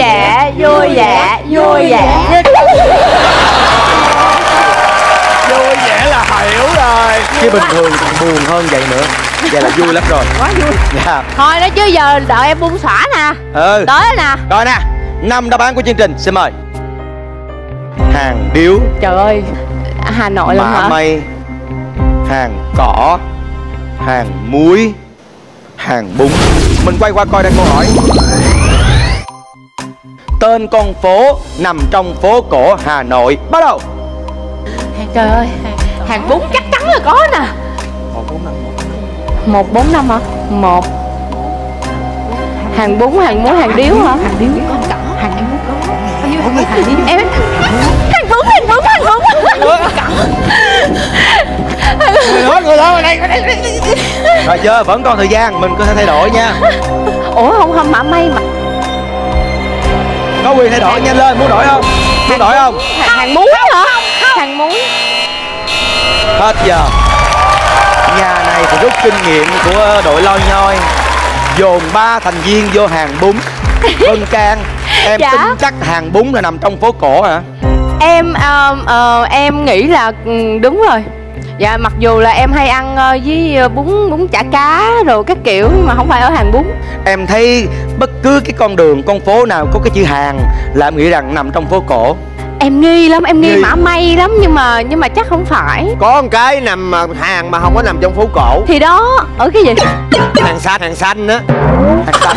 vẻ, vui vẻ, vui vẻ. Vui vẻ là hiểu rồi. Chứ bình thường buồn hơn vậy nữa. Vậy là vui lắm rồi. Quá vui. Dạ. Thôi đó chứ giờ đợi em buông xõa nè. Tới nè. Rồi nè, 5 đáp án của chương trình, xin mời. Hàng điếu. Trời ơi, Hà Nội luôn hả? Mã mây, hàng cỏ, hàng muối, hàng bún. Mình quay qua coi đây câu hỏi. Tên con phố nằm trong phố cổ Hà Nội. Bắt đầu. Trời ơi, hàng bún chắc chắn là có nè. 145 hả? 1 hàng bún, hàng muối, hàng điếu hả? Hàng điếu con cỏ, hàng em muốn có. Hàng điếu em hàng bún, hàng bún, hàng bún. Người đó ở đây. Rồi chưa? Vẫn còn thời gian, mình có thể thay đổi nha. Ủa không mã mây mà. Có quyền thay đổi, nhanh lên, muốn đổi không? Muốn đổi không? Hàng muối hả? Hàng muối. Hết giờ. Nhà này thì rút kinh nghiệm của đội loi nhoi, dồn 3 thành viên vô hàng bún. Vân Can, em Dạ. tin chắc hàng bún là nằm trong phố cổ hả? Em nghĩ là đúng rồi. Dạ, mặc dù là em hay ăn với bún chả cá rồi các kiểu, nhưng mà không phải ở hàng bún. Em thấy bất cứ cái con đường, con phố nào có cái chữ hàng là em nghĩ rằng nằm trong phố cổ. Em nghi lắm, em nghi mã mây lắm, nhưng mà chắc không phải. Có một cái nằm hàng mà không có nằm trong phố cổ. Thì đó, ở cái gì? Hàng xanh á. Hàng xanh.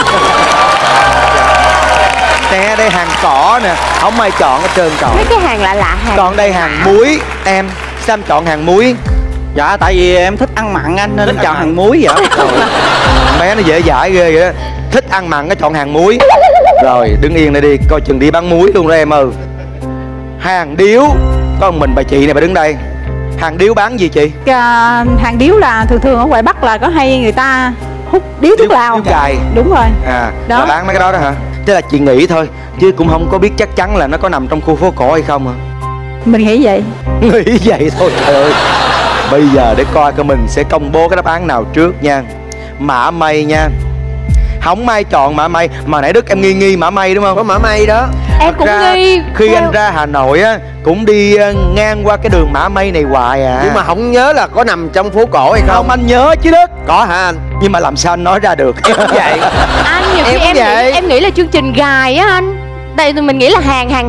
Nè, đây hàng cỏ nè, không ai chọn hết trơn trọi. Mấy cái hàng lạ lạ hàng. Còn đây hàng muối. Em, sao em chọn hàng muối? Dạ tại vì em thích ăn mặn anh nên em chọn hàng muối vậy. Bé nó dễ dãi ghê vậy đó. Thích ăn mặn nó chọn hàng muối. Rồi đứng yên đây đi, coi chừng đi bán muối luôn đó em ơi. Hàng điếu. Có mình bà chị này bà đứng đây. Hàng điếu bán gì chị? Hàng điếu là thường ở ngoài Bắc là có hay người ta hút điếu thuốc lào. Điếu cày. Đúng rồi. Đó. Là bán mấy cái đó đó hả? Tức là chị nghĩ thôi, chứ cũng không có biết chắc chắn là nó có nằm trong khu phố cổ hay không hả? Mình nghĩ vậy. Nghĩ vậy thôi, trời ơi. Bây giờ để coi coi mình sẽ công bố cái đáp án nào trước nha. Mã mây nha. Không ai chọn mã mây. Mà nãy Đức em nghi mã mây đúng không? Có mã mây đó. Em cũng nghi. Khi anh ra Hà Nội á, cũng đi ngang qua cái đường mã mây này hoài à. Nhưng mà không nhớ là có nằm trong phố cổ hay không. Không, anh nhớ chứ Đức. Có hả anh? Nhưng mà làm sao anh nói ra được? Vậy Anh nhiều khi em nghĩ là chương trình gài á anh. Đây mình nghĩ là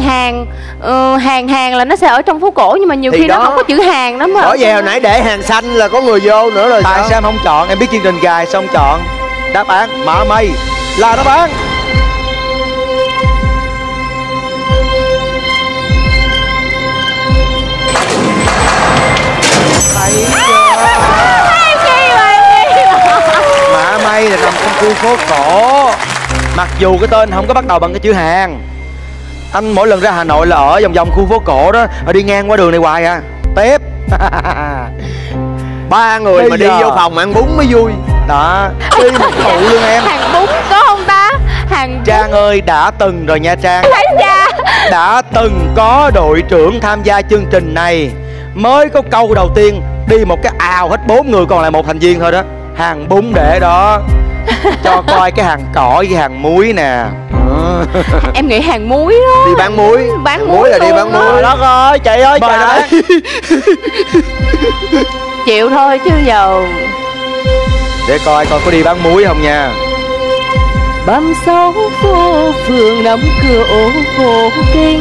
hàng là nó sẽ ở trong phố cổ, nhưng mà nhiều thì khi đó, nó không có chữ hàng đó mà. Bỏ về hồi nãy để hàng xanh là có người vô nữa rồi. Tại sao em không chọn? Em biết chương trình gài xong chọn. Đáp án mã mây là đáp án mã mây là nằm trong khu phố cổ. Mặc dù cái tên không có bắt đầu bằng cái chữ hàng. Anh mỗi lần ra Hà Nội là ở vòng vòng khu phố cổ đó, rồi đi ngang qua đường này hoài à. Tiếp. 3 người bây mà giờ đi vô phòng ăn bún mới vui. Đó, đi một tụ luôn em. Hàng bún có không ta? Hàng Trang ơi, đã từng rồi nha Trang. thấy cha. Đã từng có đội trưởng tham gia chương trình này. Mới có câu đầu tiên đi một cái ào hết 4 người, còn lại 1 thành viên thôi đó. Hàng bún để đó. Cho coi cái hàng cỏ với hàng muối nè. Em nghĩ hàng muối đó. Đi bán muối. Bán muối là đi bán muối. Đất ơi, chị ơi trời. Chịu thôi chứ giờ. Để coi coi có đi bán muối không nha. Băm sáu phố phường đóng cửa ô cổ kinh.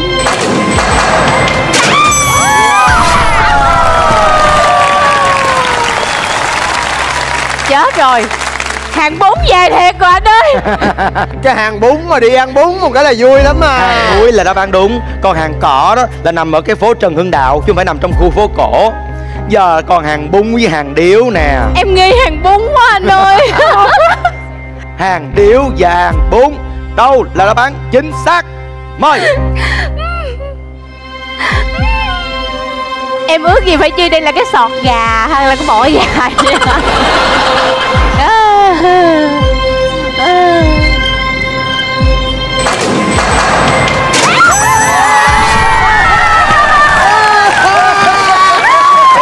Chết rồi. Hàng bún về thiệt rồi anh ơi. Cái hàng bún mà đi ăn bún một cái là vui lắm mà. Hàng muối là đáp án đúng. Còn hàng cỏ đó là nằm ở cái phố Trần Hưng Đạo, chứ không phải nằm trong khu phố cổ. Giờ còn hàng bún với hàng điếu nè. Em nghi hàng bún quá anh ơi. Hàng điếu và hàng bún, đâu là đáp án chính xác? Mời. Em ước gì phải chi đây là cái sọt gà hay là cái mỏi gà vậy hả?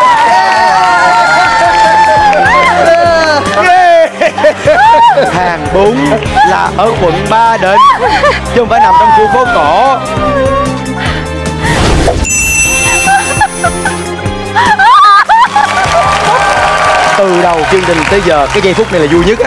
Hàng bún là ở quận Ba Đình, chứ không phải nằm trong khu phố cổ. Từ đầu chương trình tới giờ cái giây phút này là vui nhất á.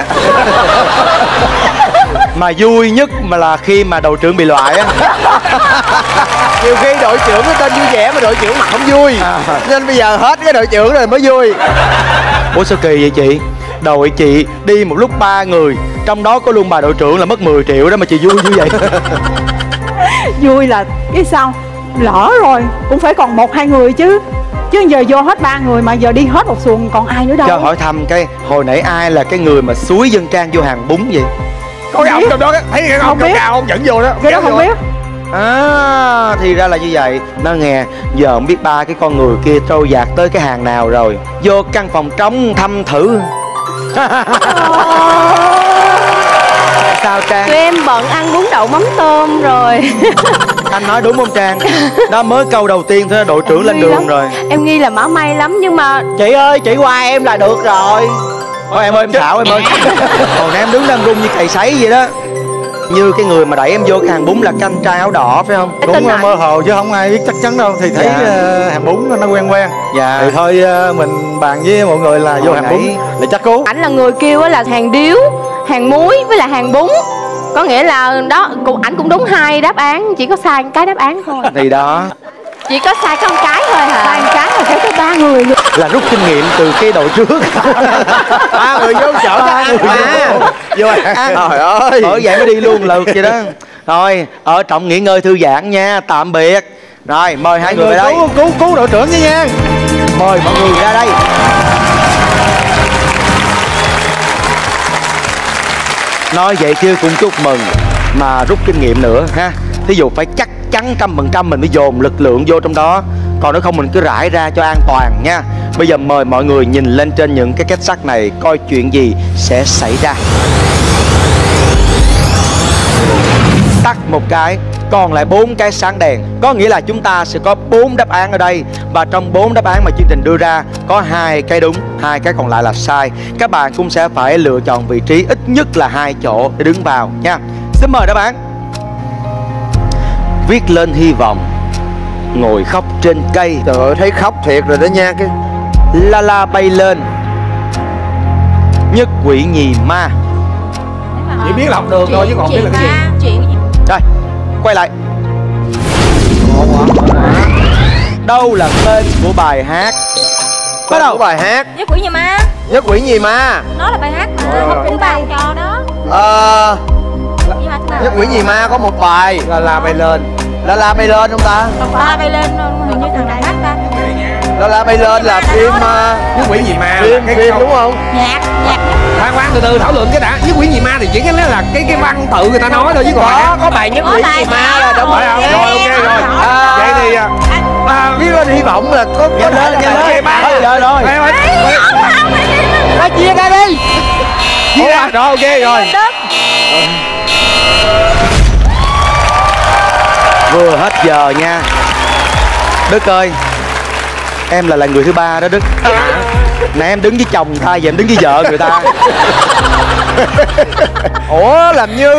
Mà vui nhất mà là khi mà đội trưởng bị loại á. Nhiều khi đội trưởng cái tên vui vẻ mà đội trưởng mặt không vui, nên bây giờ hết cái đội trưởng rồi mới vui. Ủa sao kỳ vậy chị? Đội chị đi một lúc 3 người, trong đó có luôn bà đội trưởng là mất 10 triệu đó mà chị vui như vậy. Vui là cái sao, lỡ rồi cũng phải còn 1-2 người chứ giờ vô hết 3 người mà giờ đi hết một xuồng còn ai nữa đâu. Cho hỏi thăm cái hồi nãy ai là cái người mà xúi dân Trang vô hàng bún vậy? Có cái ông trong đó thấy cái ông cao cao ông dẫn vô đó. Cái đó không biết. À thì ra là như vậy. Nó nghe giờ không biết ba cái con người kia trôi dạt tới cái hàng nào rồi. Vô căn phòng trống thăm thử. Sao Trang? Tụi em bận ăn bún đậu mắm tôm rồi. Anh nói đúng không Trang? Đó mới câu đầu tiên thôi đội trưởng lên đường rồi. Em nghi là mã may lắm nhưng mà Chị ơi, chị qua em là được rồi. Thôi em ơi em xạo em ơi. Hồi nãy em đứng đang run như cày sấy vậy đó. Như cái người mà đẩy em vô cái hàng bún là cái anh trai áo đỏ phải không? Cũng mơ hồ chứ không ai biết chắc chắn đâu. Thì thấy hàng bún nó quen quen. Dạ. Thì thôi mình bàn với mọi người là vô hàng bún để chắc cứu. ảnh là người kêu là hàng điếu, hàng muối với là hàng bún. Có nghĩa là đó, ảnh cũng đúng 2 đáp án, chỉ có sai cái đáp án thôi. Thì đó. Chỉ có sai có 1 cái thôi hả? Sai 1 cái là phải có 3 người luôn. Là rút kinh nghiệm từ cái đội trước. 3 người vô chợ ăn mà. Vô ăn. Trời ơi. Bởi vậy mới đi luôn lượt vậy đó. Thôi, ở trọng nghỉ ngơi thư giãn nha, tạm biệt. Rồi, mời hai người về đây. Cứu đội trưởng nha. Mời mọi người ra đây. Nói vậy chứ cũng chúc mừng mà rút kinh nghiệm nữa ha. Thí dụ phải chắc chắn 100% mình mới dồn lực lượng vô trong đó. Còn nếu không mình cứ rải ra cho an toàn nha. Bây giờ mời mọi người nhìn lên trên những cái kết sắt này, coi chuyện gì sẽ xảy ra. Tắt một cái, còn lại 4 cái sáng đèn. Có nghĩa là chúng ta sẽ có 4 đáp án ở đây. Và trong 4 đáp án mà chương trình đưa ra, có 2 cái đúng, 2 cái còn lại là sai. Các bạn cũng sẽ phải lựa chọn vị trí ít nhất là 2 chỗ để đứng vào nha. Xin mời đáp án. Viết lên hy vọng, ngồi khóc trên cây. Trời ơi thấy khóc thiệt rồi đó nha. Cái La la bay lên, nhất quỷ nhì ma. chỉ biết là học đường thôi chứ còn biết là cái gì. Rồi, quay lại. Đâu là tên của bài hát? Bắt đầu. Của bài hát Nhất quỷ nhì ma. Nhất quỷ nhì ma. Nó là bài hát mà không cũng bài cho đó. Nhất quỷ nhì ma có một bài là bay lên. La bay lên không ta? Không phải bay lên hình như thằng này hát ta. La bay lên là phim Nhất quỷ nhì ma phim đúng không? Nhạc khoan từ từ thảo luận cái đã. Nhất quỷ nhì ma thì chỉ cái là cái văn tự người ta nói thôi chứ còn có bài nhất quỷ nhì ma là đúng rồi. Rồi ok rồi. Vậy thì biết lên hy vọng là có Nhanh lên giờ rồi. Chia ra đi. Chia ra rồi ok rồi. Vừa hết giờ nha. Đức ơi, em là người thứ 3 đó Đức. Nãy em đứng với chồng người ta, giờ em đứng với vợ người ta. Ủa làm như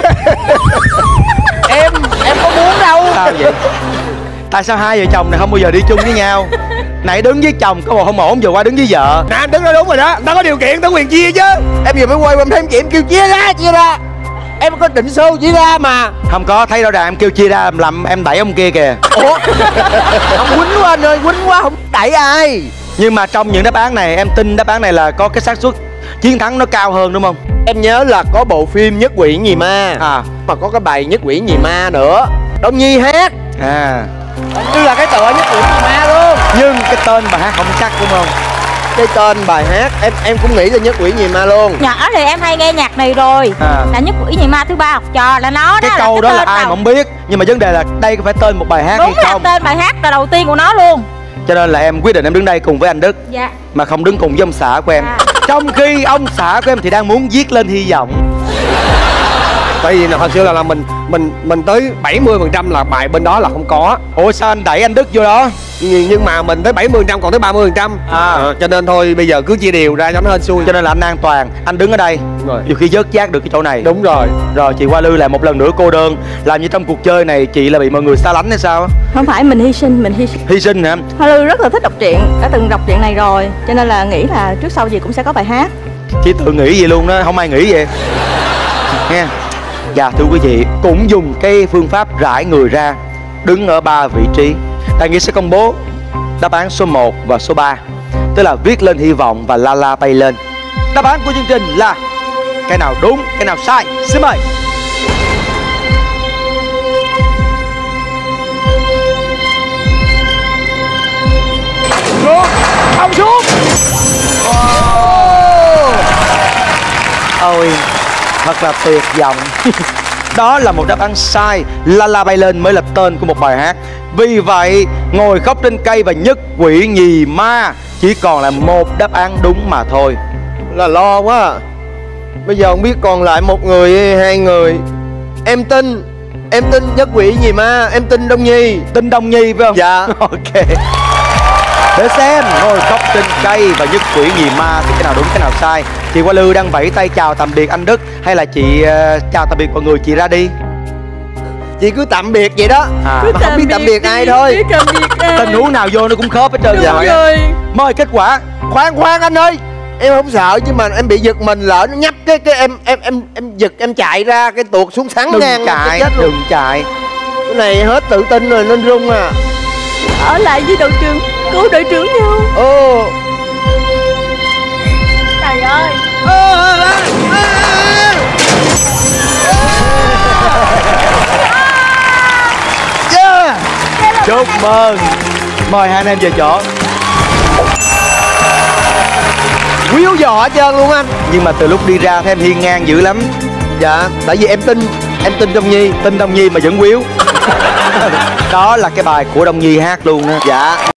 em có muốn đâu. Sao vậy? Tại sao hai vợ chồng này không bao giờ đi chung với nhau? Nãy đứng với chồng có một không ổn, vừa qua đứng với vợ. Nè anh đứng đó đúng rồi đó. Tao có điều kiện, tao quyền chia chứ. Em vừa mới quay em thấy em kêu chia ra. Em có định số chia ra mà. Không có, thấy rõ ràng em kêu chia ra làm em đẩy ông kia kìa. Ủa? Không quýnh quá anh ơi, quýnh quá không đẩy ai. Nhưng mà trong những đáp án này em tin đáp án này là có cái xác suất chiến thắng nó cao hơn đúng không? Em nhớ là có bộ phim Nhất quỷ nhì ma mà có cái bài Nhất quỷ nhì ma nữa. Đông Nhi hát. Như là cái tựa Nhất quỷ nhì ma luôn. Nhưng cái tên bài hát không chắc đúng không? Cái tên bài hát em cũng nghĩ là Nhất quỷ nhì ma luôn. Nhỏ thì em hay nghe nhạc này rồi. Là Nhất quỷ nhì ma thứ 3 học trò là nó cái đó. Câu đó là ai mà không biết. Nhưng mà vấn đề là đây có phải tên một bài hát đúng hay không? Đúng là tên bài hát là đầu tiên của nó luôn. Cho nên là em quyết định em đứng đây cùng với anh Đức. Dạ. Mà không đứng cùng với ông xã của em. Trong khi ông xã của em thì đang muốn viết lên hy vọng. Tại vì hồi xưa là mình tới 70% là bài bên đó là không có. Ủa sao anh đẩy anh Đức vô đó? Nhưng mà mình tới 70% còn tới 30%. Cho nên thôi bây giờ cứ chia đều ra cho nó hên xui. Cho nên là anh an toàn, anh đứng ở đây rồi. Nhiều khi vớt vát được cái chỗ này. Đúng rồi. Rồi chị Hoa Lư lại một lần nữa cô đơn. Làm như trong cuộc chơi này chị là bị mọi người xa lánh hay sao? Không phải, mình hy sinh. Hy sinh hả? Hoa Lư rất là thích đọc truyện, đã từng đọc truyện này rồi, cho nên là nghĩ là trước sau gì cũng sẽ có bài hát. Chị tự nghĩ gì luôn đó, không ai nghĩ vậy nghe. Và thưa quý vị, cũng dùng cái phương pháp rải người ra, đứng ở 3 vị trí. Tài Nghĩa sẽ công bố đáp án số 1 và số 3, tức là viết lên hy vọng và la la bay lên. Đáp án của chương trình là cái nào đúng, cái nào sai? Xin mời. Xuống, không xuống. Ôi, thật là tuyệt vọng. Đó là một đáp án sai. La la bay lên mới là tên của một bài hát. Vì vậy, ngồi khóc trên cây và nhất quỷ nhì ma chỉ còn là một đáp án đúng mà thôi. Là lo quá à. Bây giờ không biết còn lại một người hay hai người. Em tin nhất quỷ nhì ma. Em tin Đông Nhi. Tin Đông Nhi phải không? Dạ. Ok. Để xem ngồi khóc trên cây và nhất quỷ nhì ma thì cái nào đúng cái nào sai. Chị Hoa Lư đang vẫy tay chào tạm biệt anh Đức, hay là chị chào tạm biệt mọi người chị ra đi? Chị cứ tạm biệt vậy đó. Mà không biết tạm biệt ai thôi. Tình huống nào vô nó cũng khớp hết trơn. Dạ. Mời kết quả. Khoan anh ơi. Em không sợ chứ mà em bị giật mình, lỡ nó nhấp cái em giật em chạy ra cái tuột xuống sắn ngang. Đừng chạy. Cái này hết tự tin rồi nên run à. Ở lại với đội trưởng, cứu đội trưởng nhau. Ồ. Trời ơi. Yeah. Chúc mừng. Mời hai anh em về chỗ. Quýu dọ hết trơn luôn anh. Nhưng mà từ lúc đi ra thấy em hiên ngang dữ lắm. Dạ, tại vì em tin Đông Nhi. Tin Đông Nhi mà vẫn quýu. Đó là cái bài của Đông Nhi hát luôn đó. Dạ.